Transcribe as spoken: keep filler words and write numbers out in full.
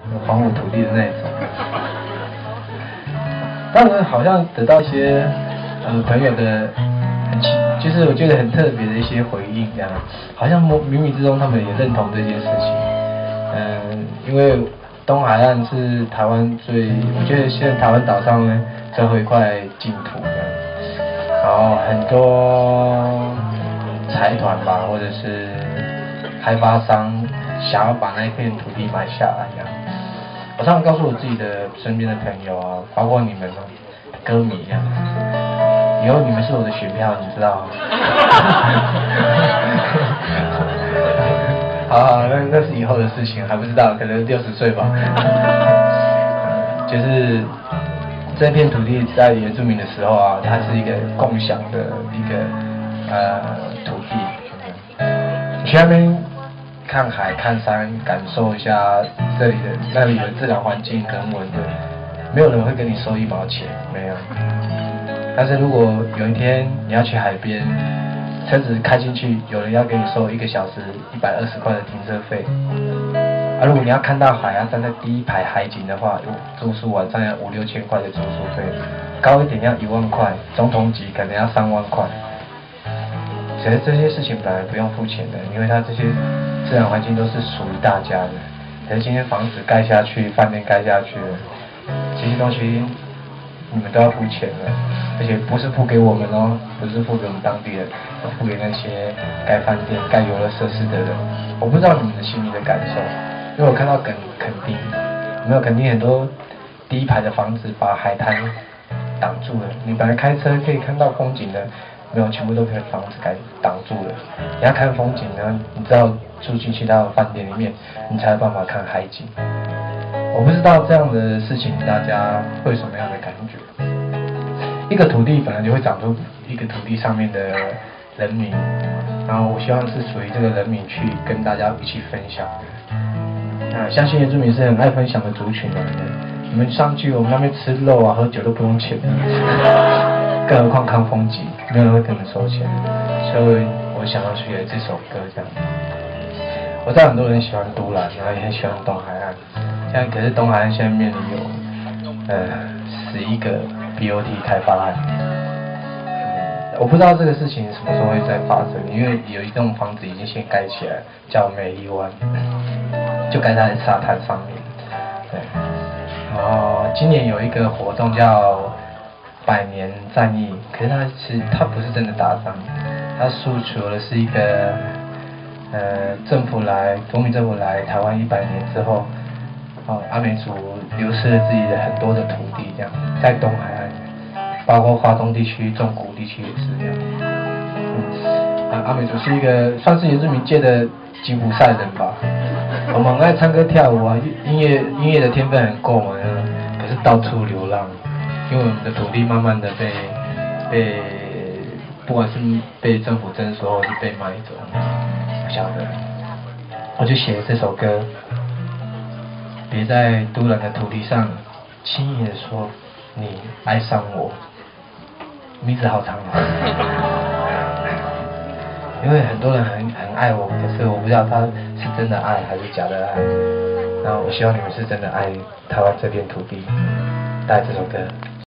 还我土地的那种。当然好像得到一些呃朋友的很奇，就是我觉得很特别的一些回应，这样，好像冥冥之中他们也认同这件事情。嗯、呃，因为东海岸是台湾最，我觉得现在台湾岛上呢最后一块净土这样，然后很多财团吧，或者是开发商想要把那一片土地买下来这样。我常常告诉我自己的身边的朋友啊，包括你们歌迷这样，以后你们是我的选票，你知道吗？好好，那那是以后的事情，还不知道，可能六十岁吧。就是这片土地在原住民的时候啊，它是一个共享的一个呃土地，去那边看海看山，感受一下这里的那里的自然环境人文的，没有人会跟你收一毛钱，没有。但是如果有一天你要去海边，车子开进去，有人要给你收一个小时一百二十块的停车费，啊，如果你要看到海，要站在第一排海景的话，住宿晚上要五六千块的住宿费，高一点要一万块，总统级可能要三万块。其实这些事情本来不用付钱的，因为它这些自然环境都是属于大家的。可是今天房子盖下去，饭店盖下去了，这些东西你们都要付钱的，而且不是付给我们哦，不是付给我们当地人，是付给那些盖饭店、盖游乐设施的人。我不知道你们的心里的感受，因为我看到垦垦丁，有没有垦丁很多第一排的房子把海滩挡住了，你本来开车可以看到风景的。没有，全部都被房子给挡住了。你要看风景呢，你知道住进去到饭店里面，你才有办法看海景。我不知道这样的事情大家会有什么样的感觉。一个土地本来就会长出一个土地上面的人民，然后我希望是属于这个人民去跟大家一起分享的。啊，相信原住民是很爱分享的族群来的。你们上去我们那边吃肉啊、喝酒都不用钱的，更何况看风景。没有人会跟你收钱，所以我想要学这首歌这样。我知道很多人喜欢都兰，然后也很喜欢东海岸。现在可是东海岸现在面临有呃十一个 B O T 开发案，我不知道这个事情什么时候会再发生，因为有一栋房子已经先盖起来，叫美丽湾，就盖在沙滩上面。对，然后今年有一个活动叫百年战役，可是它其实它不是真的打仗，它诉求的是一个呃政府来，国民政府来台湾一百年之后，哦阿美族流失了自己的很多的土地，这样在东海岸，包括华东地区、中古地区也是这样。嗯，啊阿美族是一个算是原住民界的吉普赛人吧，我们很爱唱歌跳舞啊，音乐音乐的天分很够嘛，可是到处流浪。因为我们的土地慢慢的被被不管是被政府征收或是被卖走，不晓得，我就写了这首歌，别在都兰的土地上轻易的说你爱上我，名字好长啊，因为很多人很很爱我，可是我不知道他是真的爱还是假的爱，然后我希望你们是真的爱台湾这片土地，带这首歌。